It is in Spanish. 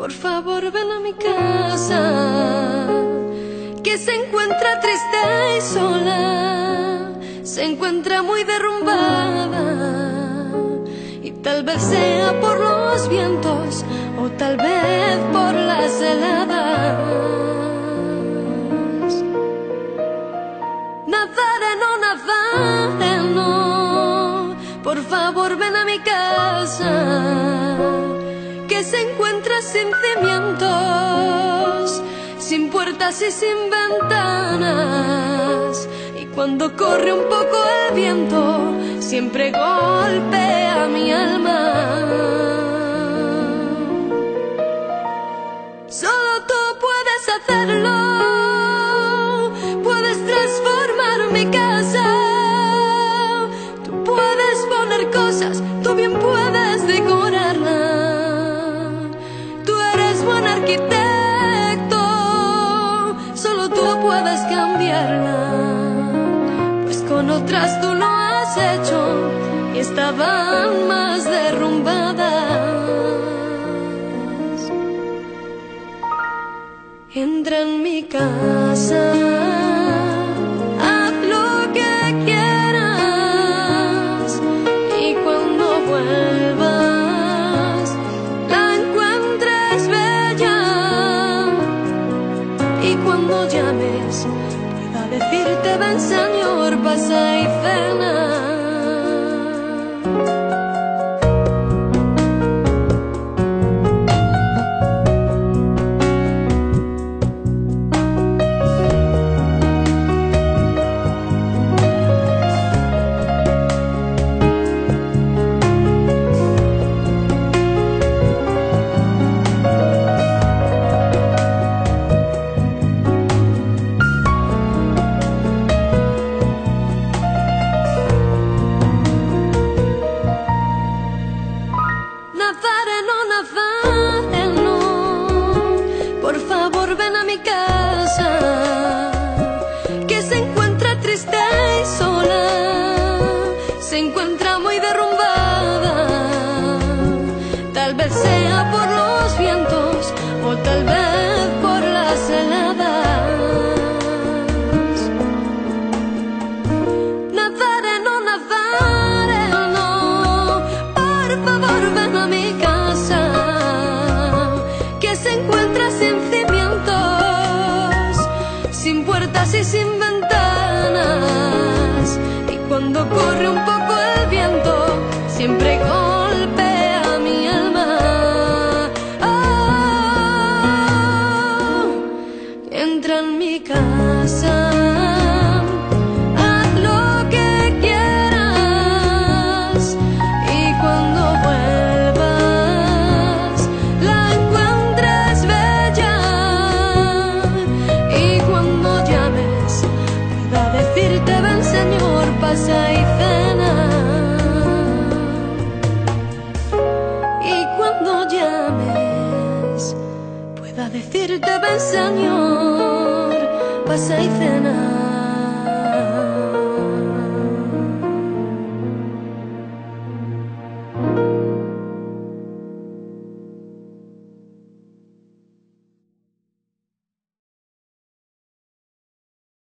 por favor ven a mi casa, que se encuentra triste y sola, se encuentra muy derrumbada, y tal vez sea por los vientos o tal vez por las heladas. Nazareno, Nazareno, por favor ven a mi casa, que se encuentra sin cimientos, sin puertas y sin ventanas, y cuando corre un poco el viento siempre golpea mi alma. Solo tú puedes hacerlo, puedes transformar mi casa, tú puedes poner cosas, tú bien puedes decorarla. Buen arquitecto, solo tú puedes cambiarla, pues con otras tú lo has hecho y estaban más derrumbadas. Entra en mi casa, haz lo que quieras, y cuando vuelvas cuando llames pueda decirte ven Señor, pasa y cena. Nazareno, Nazareno, por favor ven a mi casa, que se encuentra triste y sola, se encuentra muy derrumbada, tal vez sea por los vientos o tal vez por las heladas. Nazareno, Nazareno, por favor ven a mi casa, que se encuentra sin cimientos, sin puertas y sin ventanas, y cuando corre un poco el viento siempre golpea mi alma. Oh, entra en mi casa, decirte ven Señor, pasa y cena. Y cuando llames pueda decirte ven Señor, pasa y cena.